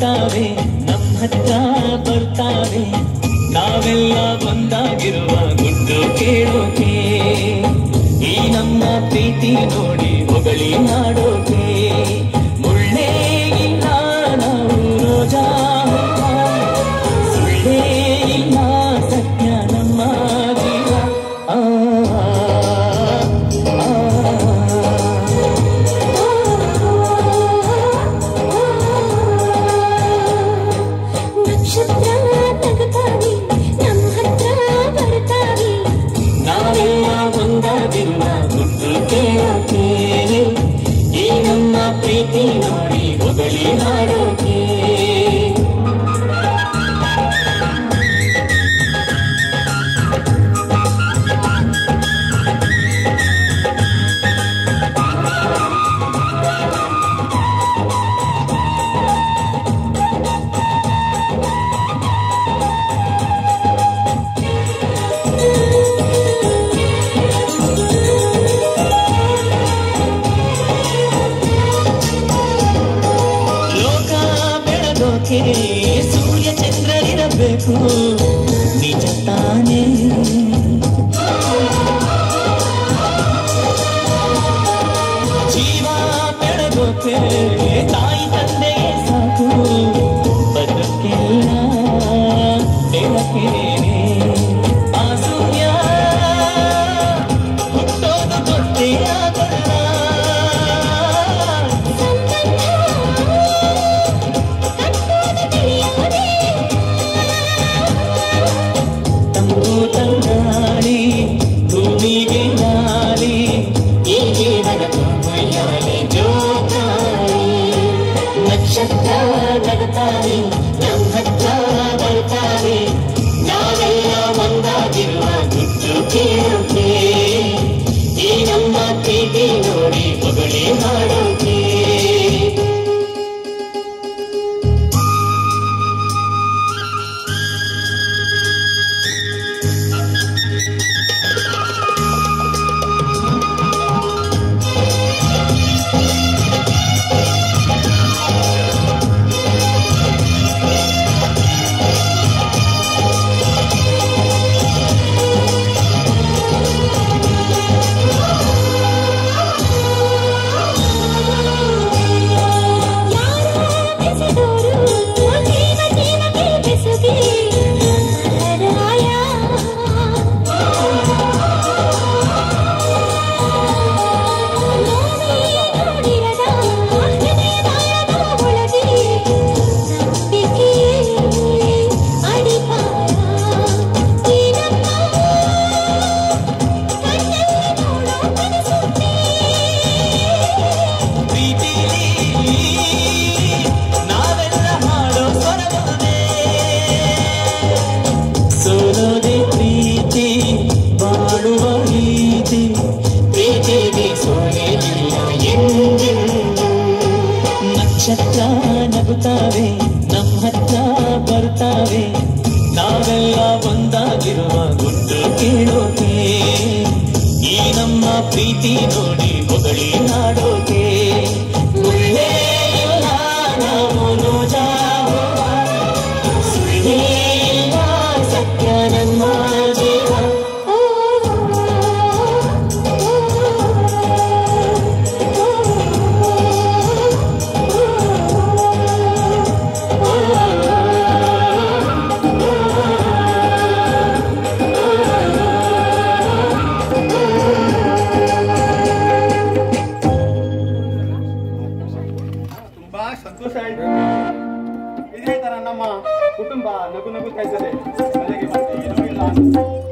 ನಗುತ್ತಾವೆ ನಮ್ಮ ಹತ್ರ ಬರ್ತಾವೆ ನಾವೆಲ್ಲ ಒಂದಾಗಿರುವ ಗುಟ್ಟು ಕೇಳೋಕೆ ಈ ನಮ್ಮ ಪ್ರೀತಿ ನೋಡಿ ಹೊಗಳಿ ನಾಡೋಕೆ ಮುಳ್ಳೇ ಇಲ್ಲ ನಾವು ರೋಜಾ ಸುಳ್ಳೇ ಇಲ್ಲ ಸತ್ಯ ನಮ್ಮ ಜೀವ ಈ ನಮ್ಮ ಪ್ರೀತಿ ನೋಡಿ ಹೊಗಳಿ ಹಾಡೋಕೆ ಸೂರ್ಯ ಚಂದ್ರರಿರಬೇಕು ನಿಜ ತಾನೇ ಜೀವ ಬೆಳಗೋಕೆ ತಾಯಿ ತಂದೆ ಸಾಕು ಬದುಕೆಲ್ಲ ಬೆಳಕೇನೆ ಆ ಸೂರ್ಯ ಹುಟ್ಟೋದು ಗೊತ್ತೇ ಆಗಲ್ಲ ಭೂಮಿಗೆ ನಾಲಿ ಈ ಜೀವನ ಮೈಯಾಲೆ ಜೋಕಾಲಿ ನಕ್ಷತ್ರ ನಗುತ್ತಾವೆ ನಮ್ಮ ಹತ್ರ ಬರ್ತಾವೆ ನಾವೆಲ್ಲ ಒಂದಾಗಿರುವ ಗುಟ್ಟು ಕೇಳೋಕೆ ಈ ನಮ್ಮ ಪ್ರೀತಿ ನೋಡಿ ಹೊಗಳಿ ಹಾಡೋಕೆ ನಕ್ಷತ್ರ ನಗುತ್ತಾವೆ ನಮ್ಮ ಹತ್ರ ಬರ್ತಾವೆ ನಾವೆಲ್ಲ ಒಂದಾಗಿರುವ ಗುಟ್ಟು ಕೇಳೋಕೆ ಈ ನಮ್ಮ ಪ್ರೀತಿ ನೋಡಿ ಹೊಗಳಿ ನಾಡೋಕೆ ಮುಳ್ಳೇ ಇಲ್ಲ ನಾವು ರೋಜಾ ಸುಳ್ಳೇ ಇಲ್ಲ ಸತ್ಯ ನಮ್ಮ ಜೀವ ಸಂತೋಷ ಆಯ್ತು. ಇದೇ ತರ ನಮ್ಮ ಕುಟುಂಬ ನಗು ನಗುತ್ತಾ ಇದ್ದಾರೆ. ಮನೆಗೆ ಬಂದು ಏನೂ ಇಲ್ಲ.